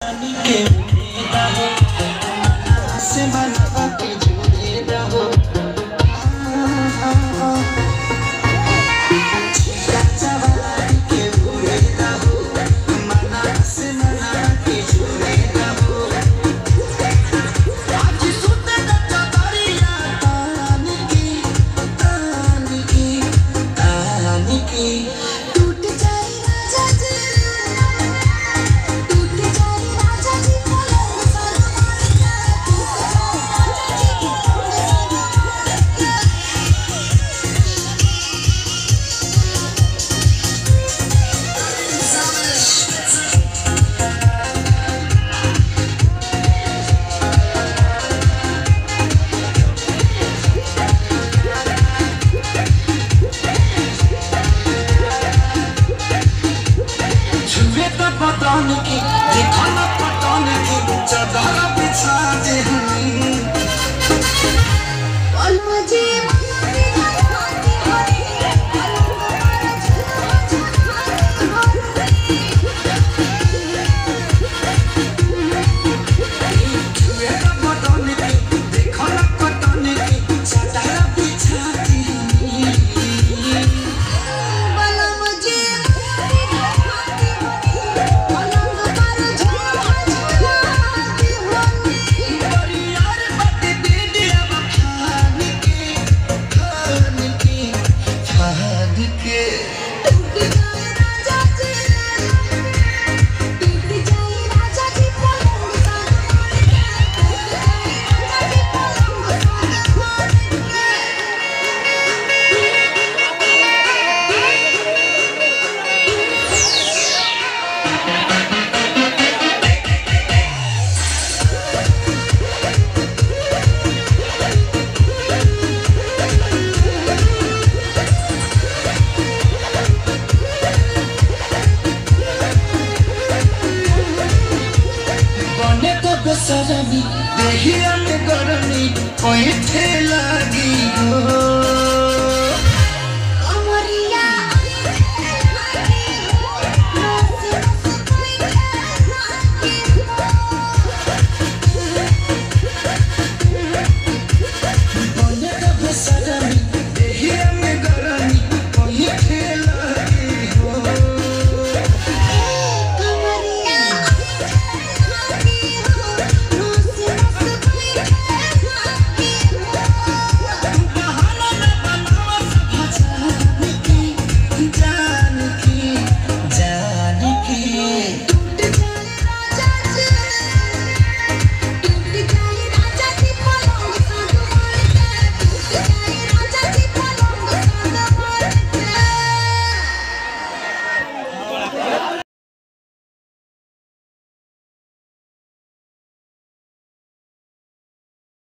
के से मनवा के जुड़े रहो चिका जवानी के उड़े रहो मना से मना के जुड़े रहो आज सुते न चदरिया तानी की पटन की देखो ना पटन की चादर बिछा दे बेसरमी देहिया में गरमी पैठे लगी हो।